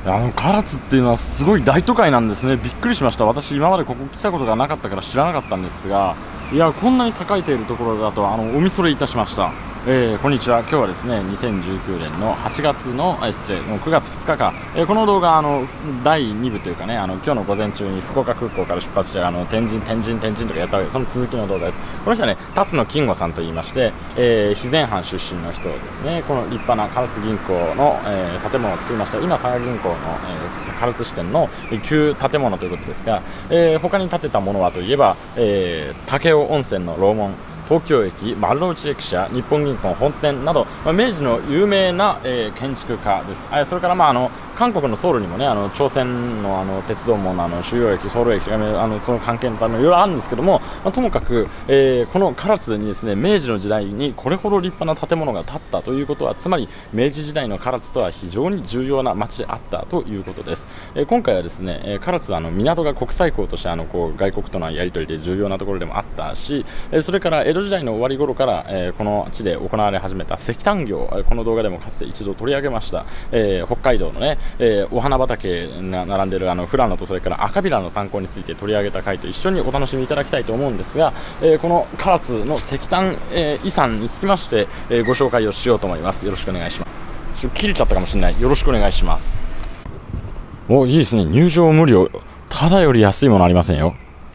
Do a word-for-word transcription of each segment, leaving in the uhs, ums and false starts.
あの唐津っていうのはすごい大都会なんですね。びっくりしました。私今までここ来たことがなかったから知らなかったんですが、いやこんなに栄えているところだとあのお見それいたしました。えー、こんにちは。今日はですねにせんじゅうきゅうねんのはちがつのえ失礼もうくがつふつかか、えー、この動画あのだいにぶというかね、あの今日の午前中に福岡空港から出発してあの天神天神天神とかやったわけで、その続きの動画です。この人はね辰野金吾さんと言いまして、えー、肥前藩出身の人ですね。この立派な唐津銀行の、えー、建物を作りました。今佐賀銀行の、えー、唐津支店の旧建物ということですが、えー、他に建てたものはといえば、えー、武雄温泉の楼門、東京駅、丸の内駅舎、日本銀行本店など、まあ、明治の有名な、えー、建築家です。あそれから、まあ、あの韓国のソウルにもね、あの朝鮮の、あの鉄道網の、あの主要駅、ソウル駅、あのその関係のためいろいろあるんですけども、まあ、ともかく、えー、この唐津にですね明治の時代にこれほど立派な建物が建ったということは、つまり明治時代の唐津とは非常に重要な町であったということです。えー、今回はですね、えー、唐津はあの港が国際港としてあのこう外国とのやり取りで重要なところでもあったし、えー、それから江戸時代の終わり頃から、えー、この地で行われ始めた石炭業、この動画でもかつて一度取り上げました、えー、北海道のね、えー、お花畑が並んでいるあの富良野とそれから赤平の炭鉱について取り上げた回と一緒にお楽しみいただきたいと思うんですが、えー、この唐津の石炭、えー、遺産につきまして、えー、ご紹介をしようと思います。よろしくお願いします。ちょっと切れちゃったかもしれない。よろしくお願いします。お、いいですね。入場無料、ただより安いものありませんよ。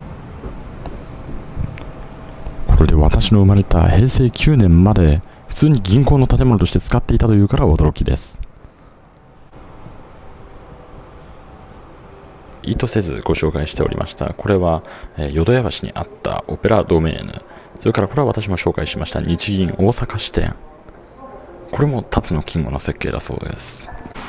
これで私の生まれたへいせいきゅうねんまで普通に銀行の建物として使っていたというから驚きです。意図せずご紹介しておりました。これは、えー、淀屋橋にあったオペラドメーヌ、それからこれは私も紹介しました日銀大阪支店、これも辰野金吾の設計だそうです。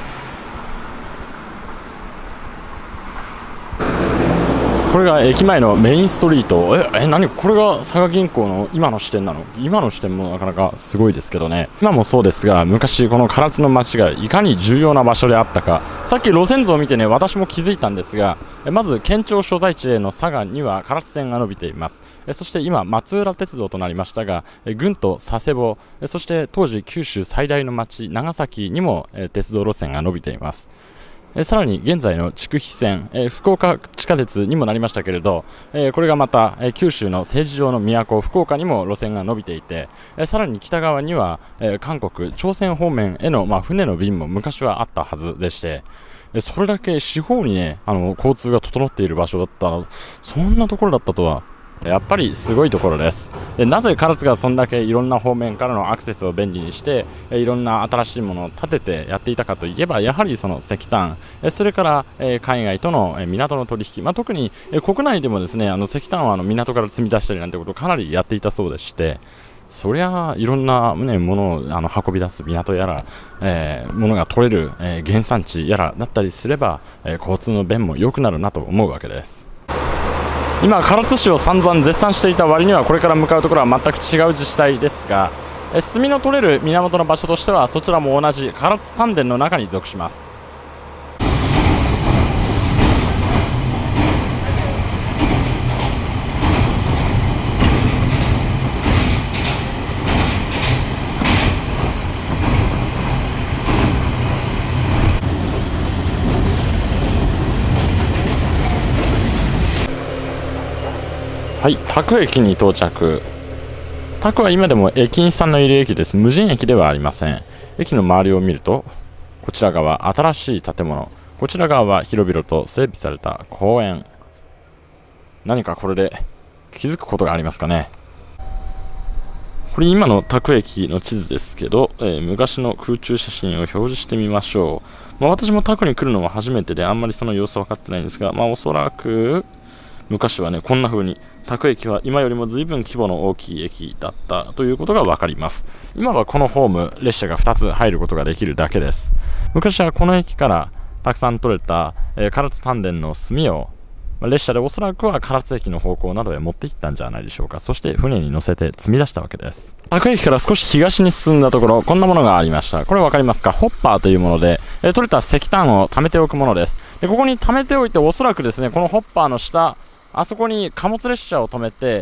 これが駅前のメインストリート。え、え、何これが佐賀銀行の今の支店なの？今の支店もなかなかすごいですけどね。今もそうですが、昔この唐津の町がいかに重要な場所であったか、さっき路線図を見てね、私も気づいたんですが、まず県庁所在地への佐賀には唐津線が伸びています。そして今松浦鉄道となりましたが、郡と佐世保、そして当時九州最大の町長崎にも鉄道路線が伸びています。さらに現在の筑肥線、えー、福岡地下鉄にもなりましたけれど、えー、これがまた、えー、九州の政治上の都福岡にも路線が伸びていて、えー、さらに北側には、えー、韓国朝鮮方面への、まあ、船の便も昔はあったはずでして、えー、それだけ四方にねあの交通が整っている場所だったら、そんなところだったとはやっぱりすごいところです。でなぜ唐津がそんだけいろんな方面からのアクセスを便利にしていろんな新しいものを建ててやっていたかといえば、やはりその石炭、それから海外との港の取引、まあ、特に国内でもですねあの石炭はあの港から積み出したりなんてことをかなりやっていたそうでして、そりゃいろんな、ね、ものをあの運び出す港やら、えー、ものが取れる、えー、原産地やらだったりすれば、えー、交通の便も良くなるなと思うわけです。今唐津市を散々絶賛していた割には、これから向かうところは全く違う自治体ですが、炭の取れる源の場所としてはそちらも同じ唐津丹田の中に属します。はい、田久駅に到着。田久は今でも駅員さんのいる駅です。無人駅ではありません。駅の周りを見ると、こちら側新しい建物、こちら側は広々と整備された公園。何かこれで気づくことがありますかね。これ今の田久駅の地図ですけど、えー、昔の空中写真を表示してみましょう。まあ、私も田久に来るのは初めてであんまりその様子は分かってないんですが、まあ、おそらく昔はねこんな風に田久駅は今よりも随分規模の大きい駅だったということが分かります。今はこのホーム列車がふたつ入ることができるだけです。昔はこの駅からたくさん取れた、えー、唐津丹田の炭を列車でおそらくは唐津駅の方向などへ持っていったんじゃないでしょうか。そして船に乗せて積み出したわけです。田久駅から少し東に進んだところ、こんなものがありました。これ分かりますか？ホッパーというもので、えー、取れた石炭を貯めておくものです。でここに貯めておいて、おそらくですねこのホッパーの下、あそこに貨物列車を止めて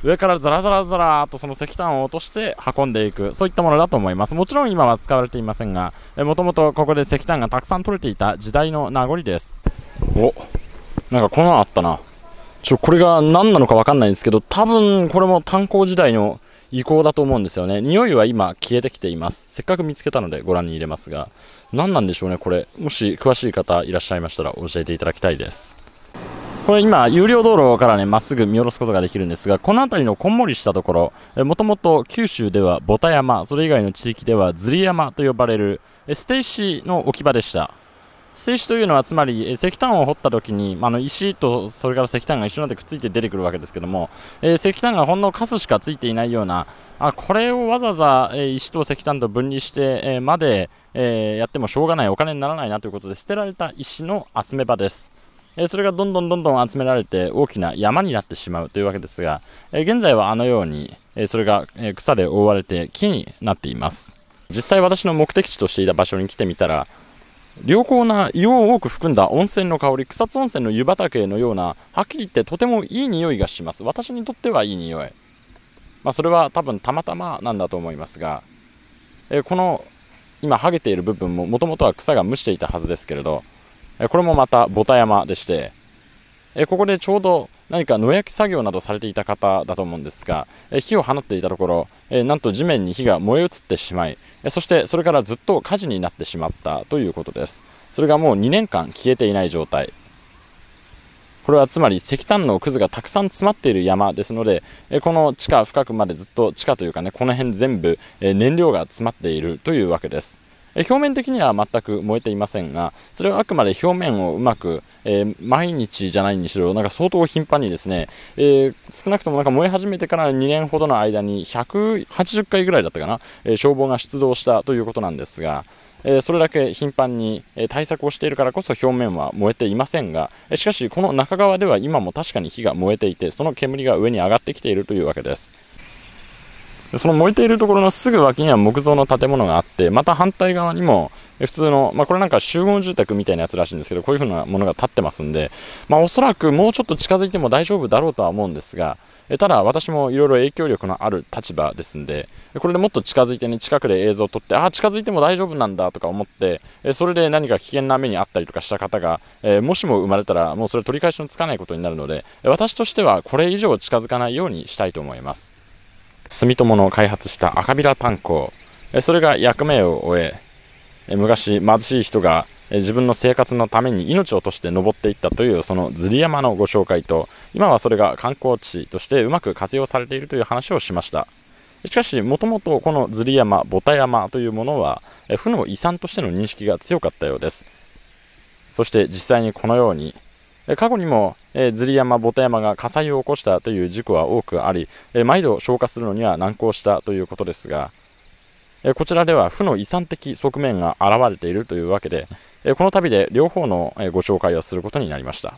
上からザラザラザラーとその石炭を落として運んでいく、そういったものだと思います。もちろん今は使われていませんが、もともとここで石炭がたくさん取れていた時代の名残です。お、なんかこんなのあったな。ちょこれが何なのか分かんないんですけど、多分これも炭鉱時代の遺構だと思うんですよね。匂いは今消えてきています。せっかく見つけたのでご覧に入れますが、何なんでしょうねこれ。もし詳しい方いらっしゃいましたら教えていただきたいです。これ今有料道路からねまっすぐ見下ろすことができるんですが、この辺りのこんもりしたところ、もともと九州ではボタ山、それ以外の地域ではズリ山と呼ばれる捨て石の置き場でした。捨て石というのはつまり石炭を掘った時に、あの石とそれから石炭が一緒になってくっついて出てくるわけですけども、えー、石炭がほんのカスしかついていないような、あこれをわざわざ、えー、石と石炭と分離して、えー、まで、えー、やってもしょうがない、お金にならないなということで捨てられた石の集め場です。それがどんどんどんどん集められて大きな山になってしまうというわけですが、現在はあのようにそれが草で覆われて木になっています。実際私の目的地としていた場所に来てみたら、良好な硫黄を多く含んだ温泉の香り、草津温泉の湯畑のような、はっきり言ってとてもいい匂いがします。私にとってはいい匂い、まあ、それは多分たまたまなんだと思いますが、この今剥げている部分ももともとは草が蒸していたはずですけれど、これもまたボタ山でして、ここでちょうど何か野焼き作業などされていた方だと思うんですが、火を放っていたところ、なんと地面に火が燃え移ってしまい、そしてそれからずっと火事になってしまったということです。それがもうにねんかん消えていない状態。これはつまり石炭のくずがたくさん詰まっている山ですので、この地下深くまでずっと、地下というかね、この辺全部燃料が詰まっているというわけです。表面的には全く燃えていませんが、それはあくまで表面をうまく、えー、毎日じゃないにしろ、なんか相当頻繁にですね、えー、少なくともなんか燃え始めてからにねんほどの間にひゃくはちじゅっかいぐらいだったかな、えー、消防が出動したということなんですが、えー、それだけ頻繁に対策をしているからこそ表面は燃えていませんが、しかしこの中側では今も確かに火が燃えていて、その煙が上に上がってきているというわけです。その燃えているところのすぐ脇には木造の建物があって、また反対側にも普通の、まあ、これなんか集合住宅みたいなやつらしいんですけど、こういう風なものが建ってますんで、まあ、おそらくもうちょっと近づいても大丈夫だろうとは思うんですが、ただ私もいろいろ影響力のある立場ですんで、これでもっと近づいてね、近くで映像を撮って、ああ近づいても大丈夫なんだとか思って、それで何か危険な目にあったりとかした方が、えー、もしも生まれたらもうそれ取り返しのつかないことになるので、私としてはこれ以上近づかないようにしたいと思います。住友の開発した赤ビラ炭鉱、それが役目を終え、昔貧しい人が自分の生活のために命を落として登っていったというそのズリ山のご紹介と、今はそれが観光地としてうまく活用されているという話をしました。しかしもともとこのズリ山、ボタ山というものは負の遺産としての認識が強かったようです。そして実際にこのように過去にも、えー、ズリ山、ボタ山が火災を起こしたという事故は多くあり、えー、毎度消火するのには難航したということですが、えー、こちらでは負の遺産的側面が現れているというわけで、えー、この度で両方の、えー、ご紹介をすることになりました。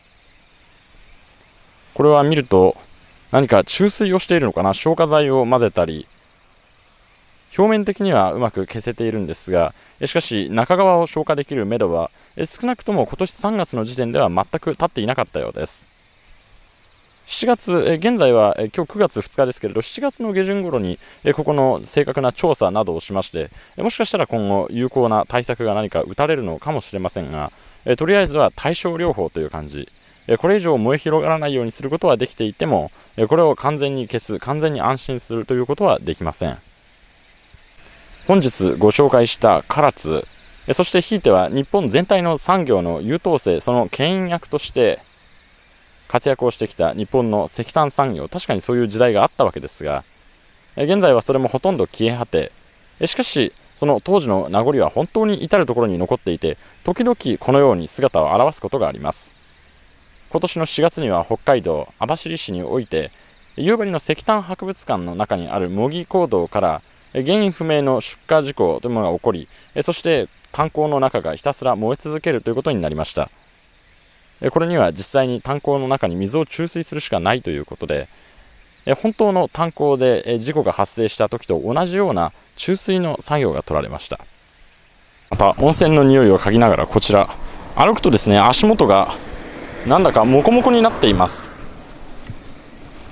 これは見ると何か注水をしているのかな、消火剤を混ぜたり、表面的にはうまく消せているんですが、しかし中側を消火できるめどは少なくとも今年さんがつの時点では全く立っていなかったようです。しちがつ、現在は今日くがつふつかですけれど、しちがつの下旬頃にここの正確な調査などをしまして、もしかしたら今後有効な対策が何か打たれるのかもしれませんが、とりあえずは対症療法という感じ、これ以上燃え広がらないようにすることはできていても、これを完全に消す、完全に安心するということはできません。本日ご紹介した唐津、そしてひいては日本全体の産業の優等生、その牽引役として活躍をしてきた日本の石炭産業、確かにそういう時代があったわけですが、現在はそれもほとんど消え果て、しかしその当時の名残は本当に至る所に残っていて、時々このように姿を現すことがあります。今年のしがつには北海道網走市において、夕張の石炭博物館の中にある模擬坑道から原因不明の出火事故というものが起こり、そして炭鉱の中がひたすら燃え続けるということになりました。これには実際に炭鉱の中に水を注水するしかないということで、本当の炭鉱で事故が発生した時と同じような注水の作業が取られました。また温泉の匂いを嗅ぎながら、こちら歩くとですね、足元がなんだかモコモコになっています。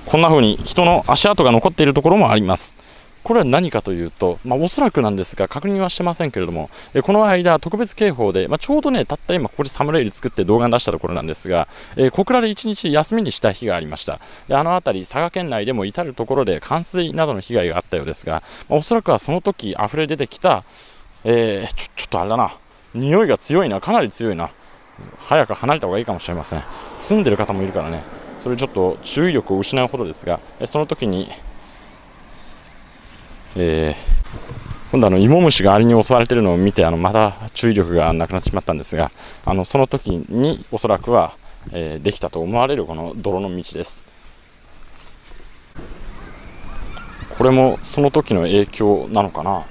こんな風に人の足跡が残っているところもあります。これは何かというと、まあ、おそらくなんですが確認はしてませんけれども、えこの間特別警報で、まあ、ちょうどねたった今ここでサムネイル作って動画に出したところなんですが、えー、小倉でいちにち休みにした日がありました。であの辺り佐賀県内でも至る所で冠水などの被害があったようですが、まあ、おそらくはその時溢れ出てきた、えー、ちょ、ちょっとあれだな、匂いが強いな、かなり強いな、早く離れた方がいいかもしれません。住んでる方もいるからね、それちょっと注意力を失うほどですが、その時にえー、今度あの芋虫がアリに襲われているのを見て、あのまた注意力がなくなってしまったんですが、あのその時におそらくは、えー、できたと思われるこの泥の道です。これもその時の影響なのかな。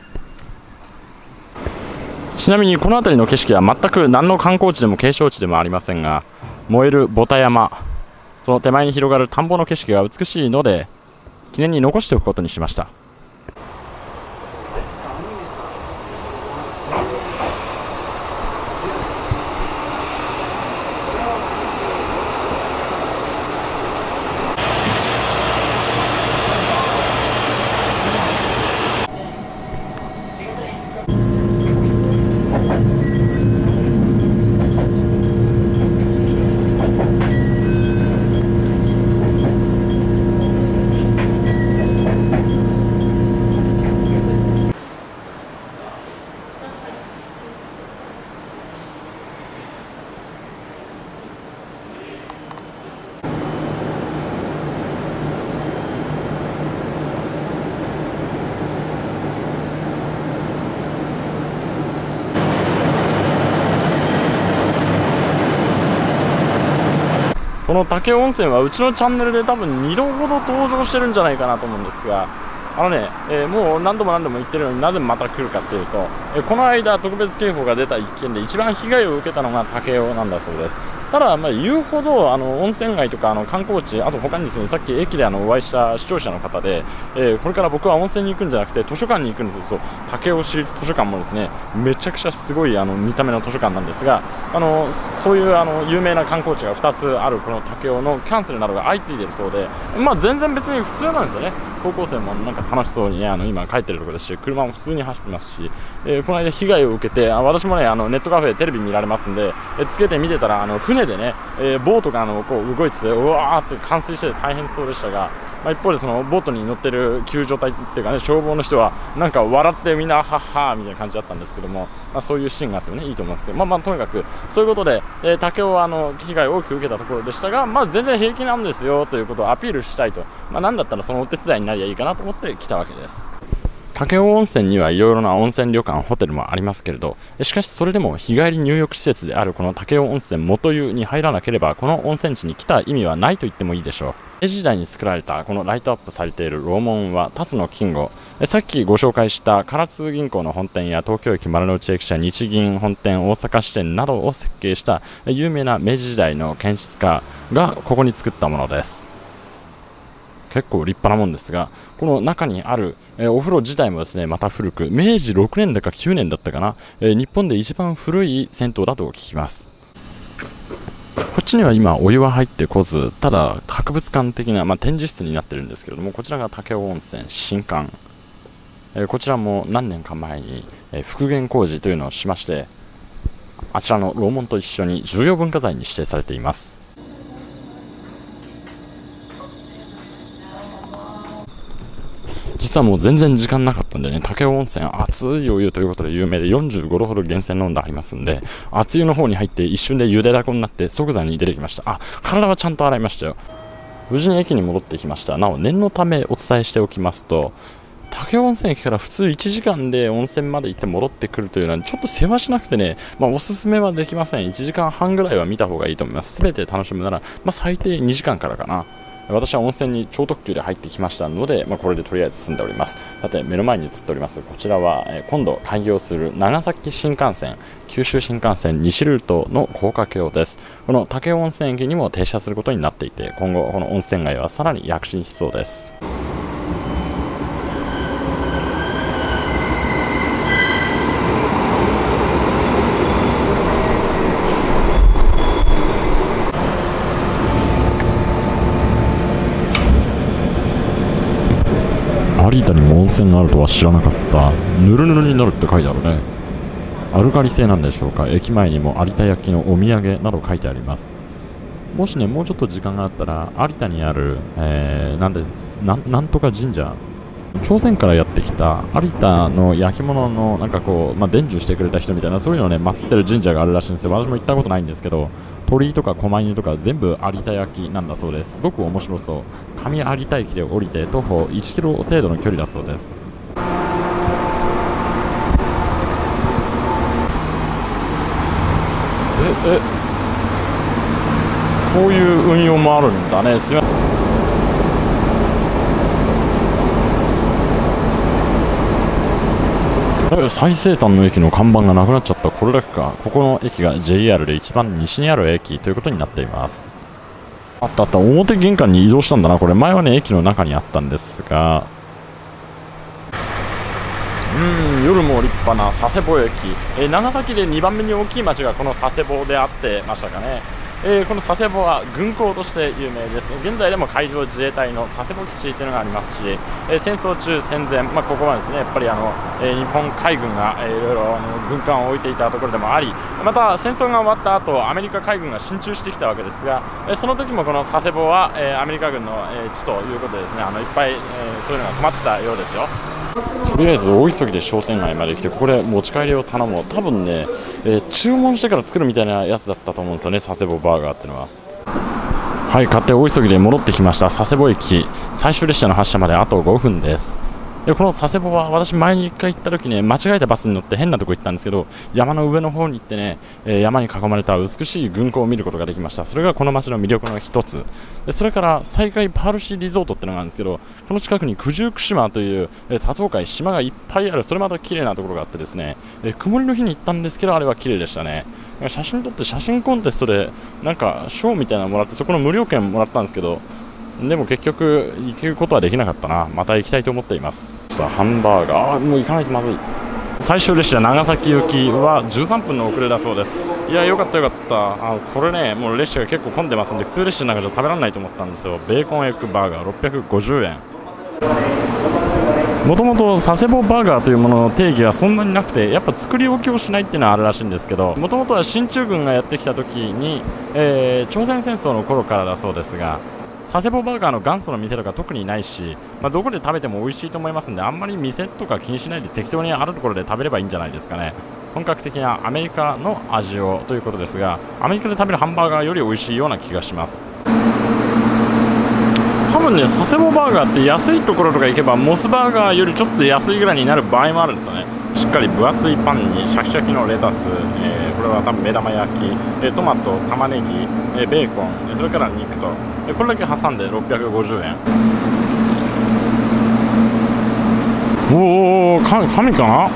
ちなみにこの辺りの景色は全く何の観光地でも景勝地でもありませんが、燃えるボタ山、その手前に広がる田んぼの景色が美しいので記念に残しておくことにしました。この武雄温泉はうちのチャンネルで多分にどほど登場してるんじゃないかなと思うんですが、あのね、えー、もう何度も何度も言ってるのになぜまた来るかっていうと、えー、この間特別警報が出た一件で一番被害を受けたのが武雄なんだそうです。ただ、まあ、言うほどあの温泉街とかあの観光地、あと他にですね、さっき駅であのお会いした視聴者の方で、えー、これから僕は温泉に行くんじゃなくて図書館に行くんですよ。そう、武雄市立図書館もですね、めちゃくちゃすごいあの見た目の図書館なんですが、あのそういうあの有名な観光地がふたつあるこの武雄のキャンセルなどが相次いでいるそうで、まあ、全然別に普通なんですよね。高校生もなんか楽しそうに、ね、あの今帰ってるところですし、車も普通に走ってますし、えー、この間被害を受けて、あ私もねあのネットカフェでテレビ見られますんで、えー、つけて見てたらあの船でね、えー、ボートがあのこう動いてて、うわーって冠水してて大変そうでしたが、まあ、一方でそのボートに乗ってる救助隊っていうかね、消防の人はなんか笑ってみんなはっはーみたいな感じだったんですけども、まあ、そういうシーンがあってもねいいと思うんですけど、まあまあとにかくそういうことで、えー、武雄はあの被害を大きく受けたところでしたが、まあ全然平気なんですよということをアピールしたいと、まあ、なんだったらそのお手伝いになりゃいいかなと思って来たわけです。武雄温泉にはいろいろな温泉旅館ホテルもありますけれど、しかしそれでも日帰り入浴施設であるこの武雄温泉元湯に入らなければこの温泉地に来た意味はないと言ってもいいでしょう。明治時代に作られたこのライトアップされている楼門は辰野金吾、さっきご紹介した唐津銀行の本店や東京駅丸の内駅舎日銀本店大阪支店などを設計した有名な明治時代の建築家がここに作ったものです。結構立派なもんですが、この中にある、えー、お風呂自体もですねまた古く、明治ろくねんだかきゅうねんだったかな、えー、日本で一番古い銭湯だと聞きます。こっちには今お湯は入ってこず、ただ博物館的な、まあ、展示室になってるんですけれども、こちらが武雄温泉新館、えー、こちらも何年か前に、えー、復元工事というのをしまして、あちらの楼門と一緒に重要文化財に指定されています。実はもう全然時間なかったんでね、武雄温泉熱いお湯ということで有名でよんじゅうごどほど源泉飲んでありますんで、熱湯の方に入って一瞬でゆでだこになって即座に出てきました。あ、体はちゃんと洗いましたよ。無事に駅に戻ってきました。なお念のためお伝えしておきますと、武雄温泉駅から普通いちじかんで温泉まで行って戻ってくるというのはちょっと世話しなくてね、まあ、おすすめはできません。いちじかんはんぐらいは見た方がいいと思います。全て楽しむなら、まあ、最低にじかんからかな。私は温泉に超特急で入ってきましたので、まあ、これでとりあえず済んでおります。さて目の前に映っておりますこちらは、えー、今度開業する長崎新幹線、九州新幹線西ルートの高架橋です。この武雄温泉駅にも停車することになっていて、今後この温泉街はさらに躍進しそうです。 性があるとは知らなかった。ぬるぬるになるって書いてあるね。アルカリ性なんでしょうか。駅前にも有田焼のお土産など書いてあります。もしね、もうちょっと時間があったら、有田にある、えー、なんでな、なんとか神社、朝鮮からやってきた有田の焼き物のなんかこう、まあ、伝授してくれた人みたいな、そういうのをね、祀ってる神社があるらしいんですよ。私も行ったことないんですけど、鳥居とか狛犬とか全部有田焼なんだそうです。すごく面白そう。上有田駅で降りて徒歩いちキロ程度の距離だそうです。え、え、こういう運用もあるんだね。すみません。最西端の駅の看板がなくなっちゃった。これだけか。ここの駅が ジェイアール で一番西にある駅ということになっています。あったあった。表玄関に移動したんだな。これ前はね、駅の中にあったんですが、うーん、夜も立派な佐世保駅、えー、長崎でにばんめに大きい町がこの佐世保であってましたかね。えー、この佐世保は軍港として有名です。現在でも海上自衛隊の佐世保基地というのがありますし、えー、戦争中戦前、まあ、ここはですねやっぱりあの、えー、日本海軍が、えー、いろいろあの軍艦を置いていたところでもあり、また戦争が終わった後アメリカ海軍が進駐してきたわけですが、えー、その時もこの佐世保は、えー、アメリカ軍の、えー、地ということでですね、あのいっぱい、えー、そういうのが止まってたようですよ。とりあえず大急ぎで商店街まで来て、ここで持ち帰りを頼もう。多分ね、えー、注文してから作るみたいなやつだったと思うんですよね、佐世保バーガーってのは。はい、買って大急ぎで戻ってきました。佐世保駅、最終列車の発車まであとごふんです。でこの佐世保は私前にいっかい行った時ね、間違えたバスに乗って変なとこ行ったんですけど、山の上の方に行ってね、えー、山に囲まれた美しい軍港を見ることができました。それがこの街の魅力の一つで、それから西海パールシーリゾートってのがあるんですけど、この近くに九十九島という、えー、多島海島がいっぱいある、それまた綺麗なところがあってですね、えー、曇りの日に行ったんですけど、あれは綺麗でしたね。写真撮って写真コンテストでなんか賞みたいなのもらって、そこの無料券もらったんですけど、でも結局行くことはできなかったな。また行きたいと思っています。さあハンバーガー、あもう行かないとまずい。最終列車長崎行きはじゅうさんぷんの遅れだそうです。いやよかったよかった。あこれね、もう列車が結構混んでますんで、普通列車の中じゃ食べられないと思ったんですよ。ベーコンエッグバーガーろっぴゃくごじゅうえん。もともと佐世保バーガーというものの定義はそんなになくて、やっぱ作り置きをしないっていうのはあるらしいんですけど、もともとは進駐軍がやってきた時に、えー、朝鮮戦争の頃からだそうですが、佐世保バーガーの元祖の店とか特にないし、まあ、どこで食べても美味しいと思いますんで、あんまり店とか気にしないで適当にあるところで食べればいいんじゃないですかね。本格的なアメリカの味をということですが、アメリカで食べるハンバーガーより美味しいような気がします。多分ね、佐世保バーガーって安いところとか行けばモスバーガーよりちょっと安いぐらいになる場合もあるんですよね。しっかり分厚いパンにシャキシャキのレタス、えー、これは多分目玉焼き、えー、トマト、玉ねぎ、えー、ベーコン、それから肉と、えー、これだけ挟んでろっぴゃくごじゅうえん。おお、か神かな。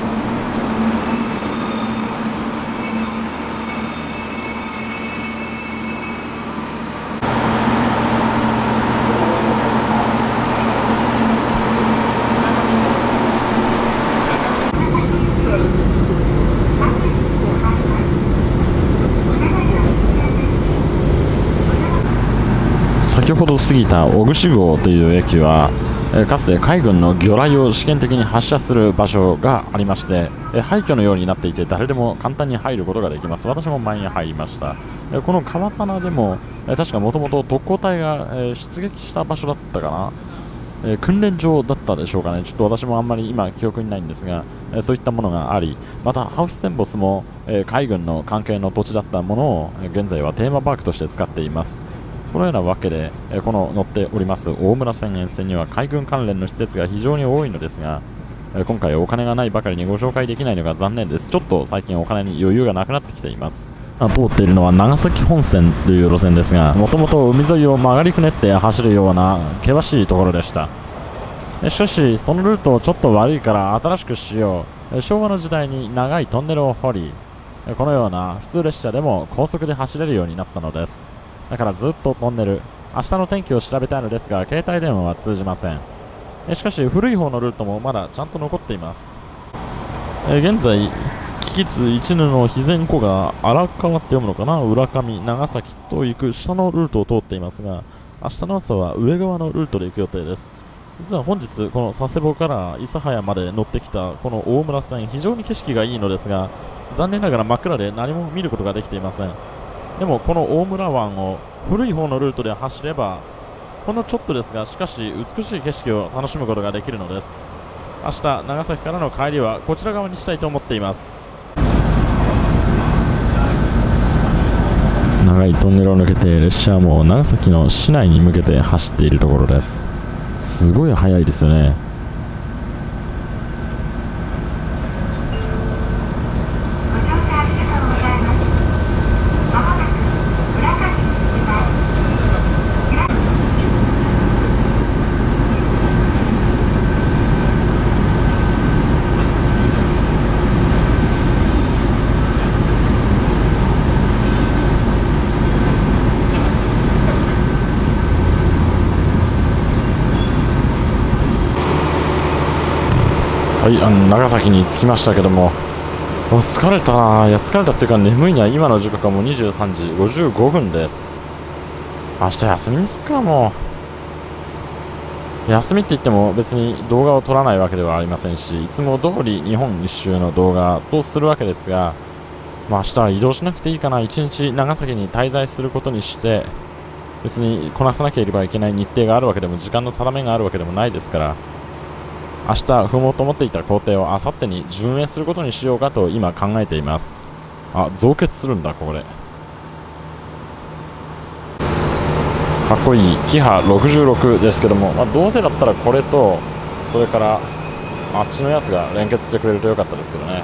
先ほど過ぎた小串号という駅は、えー、かつて海軍の魚雷を試験的に発射する場所がありまして、えー、廃墟のようになっていて誰でも簡単に入ることができます。私も前に入りました。えー、この川棚でも、えー、確かもともと特攻隊が、えー、出撃した場所だったかな、えー、訓練場だったでしょうかね。ちょっと私もあんまり今記憶にないんですが、えー、そういったものがあり、またハウステンボスも、えー、海軍の関係の土地だったものを、えー、現在はテーマパークとして使っています。このようなわけで、えこの乗っております大村線沿線には海軍関連の施設が非常に多いのですが、え今回お金がないばかりにご紹介できないのが残念です。ちょっと最近お金に余裕がなくなってきています。通っているのは長崎本線という路線ですが、もともと海沿いを曲がりくねって走るような険しいところでした。しかしそのルートちょっと悪いから新しくしよう。昭和の時代に長いトンネルを掘り、このような普通列車でも高速で走れるようになったのです。だからずっとトンネル。明日の天気を調べたいのですが、携帯電話は通じません。えしかし、古い方のルートもまだちゃんと残っています。え現在、木津一ヌの肥前湖が荒川って読むのかな、浦上、長崎と行く下のルートを通っていますが、明日の朝は上側のルートで行く予定です。 実は本日この佐世保から諫早まで乗ってきたこの大村線、非常に景色がいいのですが、残念ながら真っ暗で何も見ることができていません。でもこの大村湾を古い方のルートで走ればほんのちょっとですが、しかし美しい景色を楽しむことができるのです。明日長崎からの帰りはこちら側にしたいと思っています。長いトンネルを抜けて列車はもう長崎の市内に向けて走っているところです。すごい速いですよね。はい、あの長崎に着きましたけども、疲れたな。いや疲れたっていうか眠いな。今の時刻はもうにじゅうさんじごじゅうごふんです。明日休みですか。もう休みって言っても別に動画を撮らないわけではありませんし、いつも通り日本一周の動画をするわけですが、まあ、明日は移動しなくていいかな。一日長崎に滞在することにして、別にこなさなければいけない日程があるわけでも時間の定めがあるわけでもないですから、明日踏もうと思っていた工程を明後日に順延することにしようかと今考えています。あ、増結するんだここで。かっこいいキハろくじゅうろくですけども、まあ、どうせだったらこれとそれからあっちのやつが連結してくれるとよかったですけどね。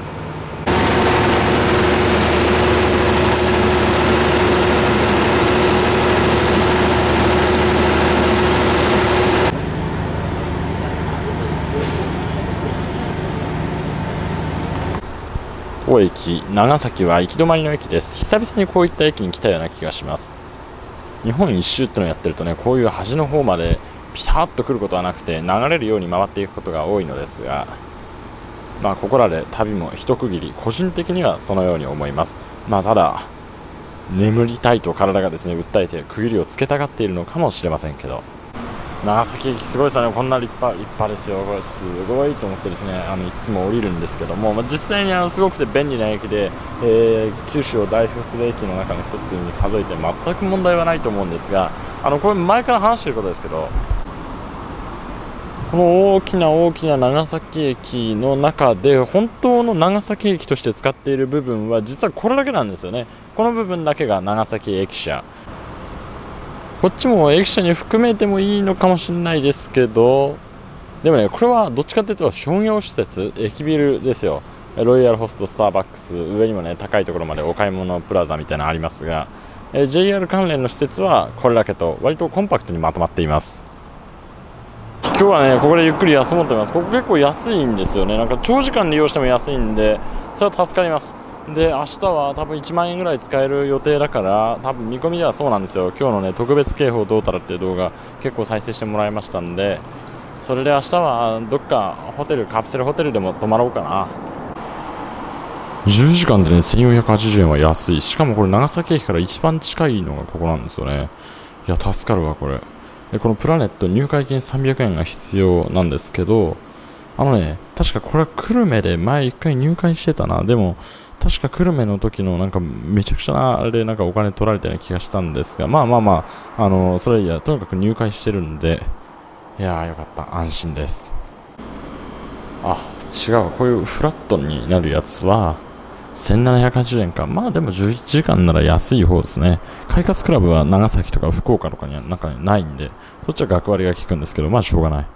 当駅長崎は行き止まりの駅です。久々にこういった駅に来たような気がします。日本一周ってのをやってるとね、こういう端の方までピタッと来ることはなくて流れるように回っていくことが多いのですが、まあここらで旅も一区切り、個人的にはそのように思います。まあただ眠りたいと体がですね訴えて区切りをつけたがっているのかもしれませんけど、長崎駅すごいですよね。こんな立派立派ですよ。これすごいと思ってですね、あのいつも降りるんですけども、まあ、実際にあのすごくて便利な駅で、えー、九州を代表する駅の中の一つに数えて全く問題はないと思うんですが、あのこれ前から話していることですけど、この大きな大きな長崎駅の中で本当の長崎駅として使っている部分は実はこれだけなんですよね。この部分だけが長崎駅舎。こっちも駅舎に含めてもいいのかもしれないですけど、でもね、これはどっちかというと商業施設、駅ビルですよ。ロイヤルホスト、スターバックス、上にもね高いところまでお買い物プラザみたいなのありますが、え ジェイアール 関連の施設はこれだけと割とコンパクトにまとまっています。今日はねここでゆっくり休もうと思います。ここ結構安いんですよね。なんか長時間利用しても安いんで、それは助かります。で明日は多分いちまんえんぐらい使える予定だから、多分見込みではそうなんですよ。今日のね特別警報どうたらっていう動画結構再生してもらいましたんで、それで明日はどっかホテル、カプセルホテルでも泊まろうかな。じゅうじかんでねせんよんひゃくはちじゅうえんは安い。しかもこれ長崎駅から一番近いのがここなんですよね。いや助かるわこれ。でこのプラネット入会金さんびゃくえんが必要なんですけど、あのね確かこれは久留米で前いっかい入会してたな。でも確か久留米の時のなんかめちゃくちゃなあれでなんかお金取られたような気がしたんですが、まあまあまあ、あのー、それいやとにかく入会してるんで、いやーよかった、安心です。あ、違う、こういうフラットになるやつはせんななひゃくはちじゅうえんか。まあでもじゅういちじかんなら安い方ですね。快活クラブは長崎とか福岡とかにはなんかないんで、そっちは学割が効くんですけど、まあしょうがない。